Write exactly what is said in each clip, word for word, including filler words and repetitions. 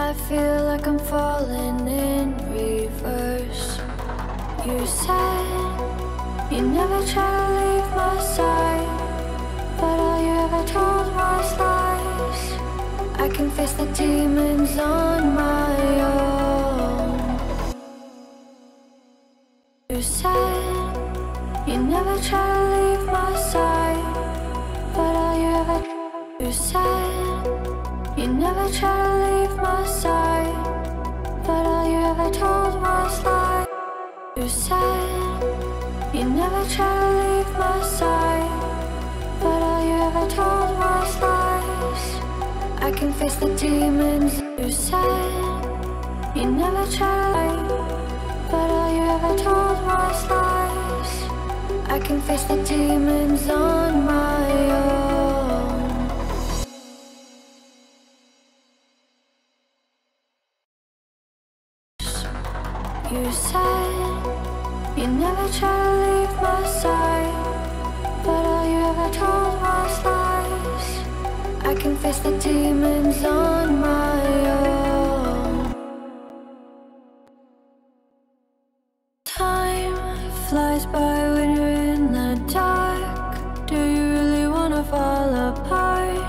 I feel like I'm falling in reverse. You said you never try to leave my side, but all you ever told was lies. I can face the demons on my own. You said you never try to leave my side, but all you ever. You said you never try to leave my side, but all you ever told was lies. You said you never try to leave my side, but all you ever told was lies. I can face the demons. You said you never tried, but all you ever told was lies. I can face the demons on my own. You said you never try to leave my side, but all you ever told was lies. I can face the demons on my own. Time flies by when you're in the dark. Do you really wanna fall apart?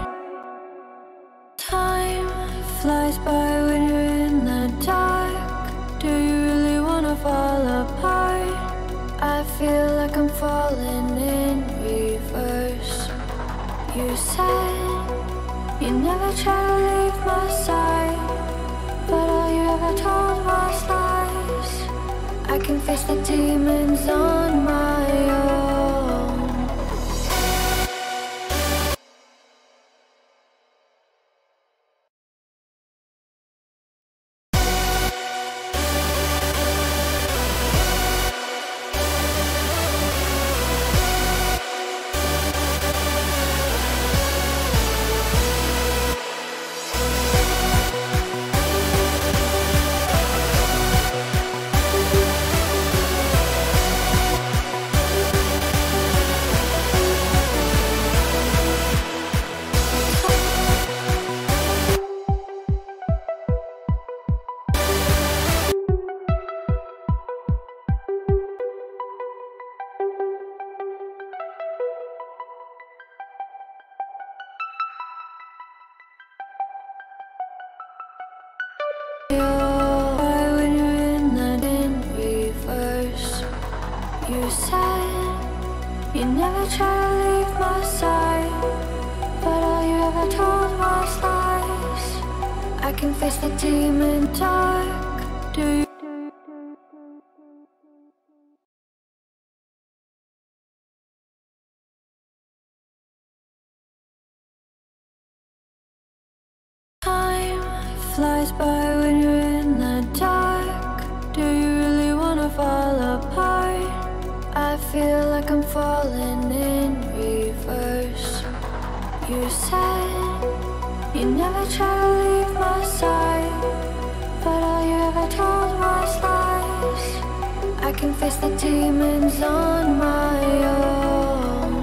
Time flies by when you're in the dark. Do you really wanna fall apart? I feel like I'm falling in reverse. You said you never try to leave my side, but all you ever told was lies. I can face the demons on my own. When you're in the in reverse. You said you never try to leave my side, but all you ever told was lies. I can face the demon dark. Do you? Time flies by when you're in the dark. Do you really wanna fall apart? I feel like I'm falling in reverse. You said you never try to leave my side, but all you ever told was lies. I can face the demons on my own.